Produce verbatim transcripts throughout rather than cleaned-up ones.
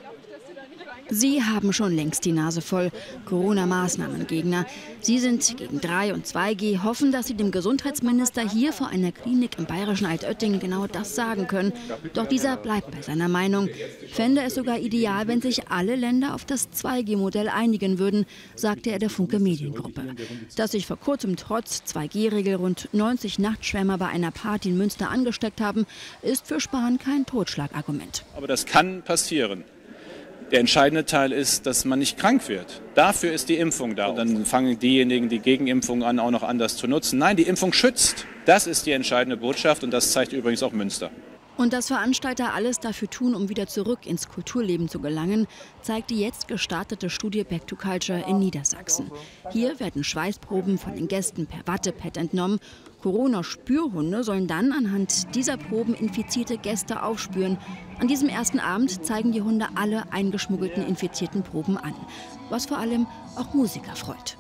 Sie haben schon längst die Nase voll. Corona-Maßnahmengegner. Sie sind gegen drei und zwei G, hoffen, dass sie dem Gesundheitsminister hier vor einer Klinik im bayerischen Altötting genau das sagen können. Doch dieser bleibt bei seiner Meinung. Fände es sogar ideal, wenn sich alle Länder auf das zwei G Modell einigen würden, sagte er der Funke Mediengruppe. Dass sich vor kurzem trotz zwei G Regel rund neunzig Nachtschwärmer bei einer Party in Münster angesteckt haben, ist für Spahn kein Totschlagargument. Aber das kann passieren. Der entscheidende Teil ist, dass man nicht krank wird. Dafür ist die Impfung da. Und dann fangen diejenigen, die Gegenimpfung an, auch noch anders zu nutzen. Nein, die Impfung schützt. Das ist die entscheidende Botschaft und das zeigt übrigens auch Münster. Und dass Veranstalter alles dafür tun, um wieder zurück ins Kulturleben zu gelangen, zeigt die jetzt gestartete Studie Back to Culture in Niedersachsen. Hier werden Schweißproben von den Gästen per Wattepad entnommen. Corona-Spürhunde sollen dann anhand dieser Proben infizierte Gäste aufspüren. An diesem ersten Abend zeigen die Hunde alle eingeschmuggelten infizierten Proben an. Was vor allem auch Musiker freut.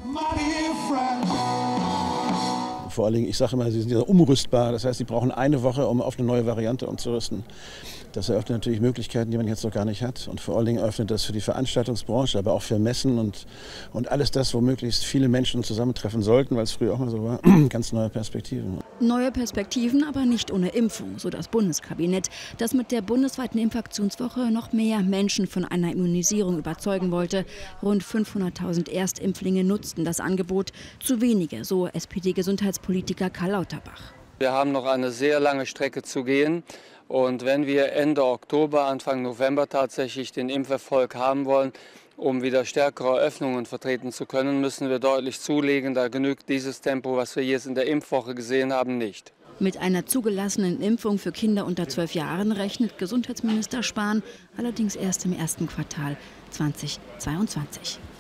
Vor allen Dingen, ich sage immer, sie sind ja umrüstbar. Das heißt, sie brauchen eine Woche, um auf eine neue Variante umzurüsten. Das eröffnet natürlich Möglichkeiten, die man jetzt noch gar nicht hat. Und vor allen Dingen öffnet das für die Veranstaltungsbranche, aber auch für Messen und, und alles das, wo möglichst viele Menschen zusammentreffen sollten, weil es früher auch mal so war, ganz neue Perspektiven. Neue Perspektiven, aber nicht ohne Impfung, so das Bundeskabinett, das mit der bundesweiten Impfaktionswoche noch mehr Menschen von einer Immunisierung überzeugen wollte. Rund fünfhunderttausend Erstimpflinge nutzten das Angebot. Zu wenige, so S P D-Gesundheitspolitiker Karl Lauterbach. Wir haben noch eine sehr lange Strecke zu gehen. Und wenn wir Ende Oktober, Anfang November tatsächlich den Impferfolg haben wollen, um wieder stärkere Öffnungen vertreten zu können, müssen wir deutlich zulegen. Da genügt dieses Tempo, was wir jetzt in der Impfwoche gesehen haben, nicht. Mit einer zugelassenen Impfung für Kinder unter zwölf Jahren rechnet Gesundheitsminister Spahn allerdings erst im ersten Quartal zweitausendzweiundzwanzig.